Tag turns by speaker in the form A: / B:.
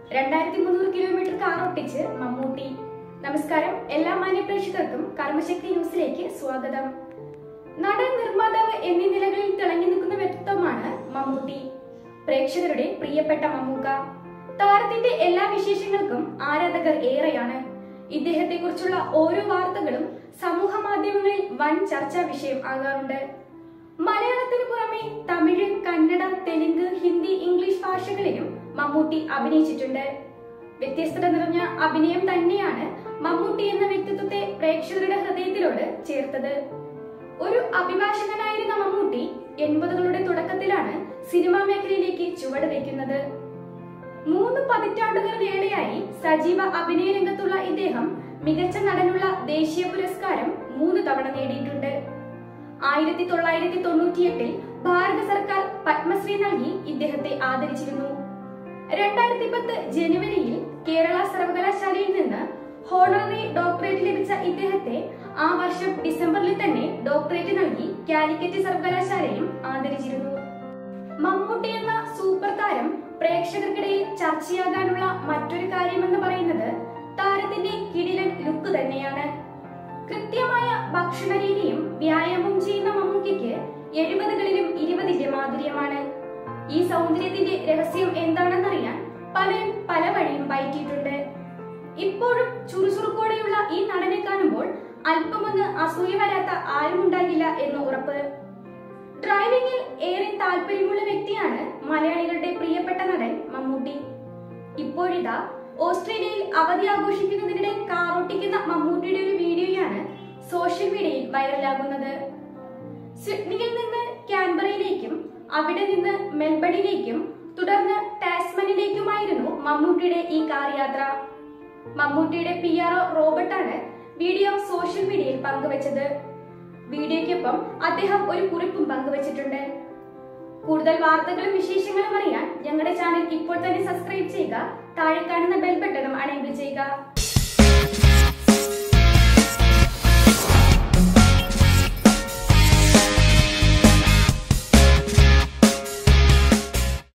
A: 2300 kilometre car ഒട്ടിച്ച് മമ്മൂട്ടി. നമസ്കാരം, എല്ലാ മാന്യ പ്രേക്ഷകർക്കും കർമ്മശക്തി ന്യൂസിലേക്ക് സ്വാഗതം. നടൻ, നിർമ്മാതാവ് എന്നീ നിലകളിൽ തിളങ്ങി നിൽക്കുന്ന വ്യക്തിത്വമാണ് മമ്മൂട്ടി. പ്രേക്ഷകരുടെ പ്രിയപ്പെട്ട മമ്മൂക്ക. താരത്തിന്റെ എല്ലാ വിശേഷങ്ങൾക്കും ആരാധകർ ഏറെയാണ്. ഇദ്ദേഹത്തെ കുറിച്ചുള്ള ഓരോ വാർത്തകളും സമൂഹ മാധ്യമങ്ങളിൽ വൻ ചർച്ചാ വിഷയം ആകാറുണ്ട്. മലയാളത്തിന് പുറമെ തമിഴ്, കന്നഡ, തെലുങ്ക്, ഹിന്ദി, ഇംഗ്ലീഷ് ഭാഷകളിലും മമ്മൂട്ടി അഭിനയിച്ചിട്ടുണ്ട്. വ്യത്യസ്തത നിറഞ്ഞ അഭിനയം തന്നെയാണ് മമ്മൂട്ടി എന്ന വ്യക്തിത്വത്തെ പ്രേക്ഷകരുടെ ഹൃദയത്തിലോട് ചേർത്തത്. ഒരു അഭിഭാഷകനായിരുന്ന മമ്മൂട്ടി 80കളുടെ തുടക്കത്തിലാണ് സിനിമാ മേഖലയിലേക്ക് ചുവട് വയ്ക്കുന്നത്. 3 പതിറ്റാണ്ടുകളിലേറെയായി സജീവ അഭിനയ രംഗത്തുള്ള ഇദ്ദേഹം മികച്ച നടനുള്ള ദേശീയ പുരസ്കാരം 3 തവണ നേടിയിട്ടുണ്ട്. 1998 ഭാരത സർക്കാർ പത്മശ്രീ നൽകി ഇദ്ദേഹത്തെ ആദരിച്ചിരുന്നു. 2010 ജനുവരിയിൽ കേരള സർവകലാശാലയിൽ നിന്ന് ഹോണററി ഡോക്ടറേറ്റ് ലഭിച്ച ഇദ്ദേഹത്തെ ആ വർഷം ഡിസംബറിൽ തന്നെ ഡോക്ടറേറ്റ് നൽകി കാലിക്കറ്റ് സർവകലാശാലയും ആദരിച്ചിരുന്നു. മമ്മൂട്ടി എന്ന സൂപ്പർ താരം പ്രേക്ഷകർക്കിടയിൽ ചർച്ചയാകാനുള്ള മറ്റൊരു കാര്യമെന്ന് പറയുന്നത് താരത്തിന്റെ കിടിലൻ ലുക്ക് തന്നെയാണ്. കൃത്യമായ ഭക്ഷണ രീതിയും വ്യായാമം ചെയ്യുന്ന മമ്മൂട്ടിക്ക് 70കളിലും 20ന്റെ മാധുര്യമാണ്. ഈ സൗന്ദര്യത്തിന്റെ രഹസ്യം എന്താണെന്നറിയാൻ പലരും പല വഴിയും പയറ്റിയിട്ടുണ്ട്. ഇപ്പോഴും ചുറുചുറുക്കോടെയുള്ള ഈ നടനെ കാണുമ്പോൾ അല്പമൊന്ന് അസൂയ വരാത്ത ആരും ഉണ്ടാകില്ല എന്ന് ഉറപ്പ്. ഡ്രൈവിംഗിൽ ഏറെ താല്പര്യമുള്ള വ്യക്തിയാണ് മലയാളികളുടെ പ്രിയപ്പെട്ട നടൻ മമ്മൂട്ടി. ഇപ്പോഴിതാ ഓസ്ട്രേലിയയിൽ അവധി ആഘോഷിക്കുന്നതിനിടെ കാർ ഓട്ടിക്കുന്ന മമ്മൂട്ടിയുടെ ഒരു വീഡിയോയാണ് സോഷ്യൽ മീഡിയയിൽ വൈറലാകുന്നത്. സിഡ്നിയിൽ നിന്ന് കാൻബറയിലേക്കും അവിടെ നിന്ന് മെൽബണിലേക്കും തുടർന്ന് ടാസ്മനിലേക്കുമായിരുന്നു മമ്മൂട്ടിയുടെ ഈ കാർ യാത്ര. മമ്മൂട്ടിയുടെ PRO റോബർട്ടാണ് വീഡിയോ സോഷ്യൽ മീഡിയയിൽ പങ്കുവച്ചത്. വീഡിയോയ്ക്കൊപ്പം അദ്ദേഹം ഒരു കുറിപ്പും പങ്കുവച്ചിട്ടുണ്ട്. കൂടുതൽ വാർത്തകളും വിശേഷങ്ങളും അറിയാൻ ഞങ്ങളുടെ ചാനൽ ഇപ്പോൾ തന്നെ സബ്സ്ക്രൈബ് ചെയ്യുക. താഴെ കാണുന്ന ബെൽ ബട്ടണും അനേബിൾ ചെയ്യുക.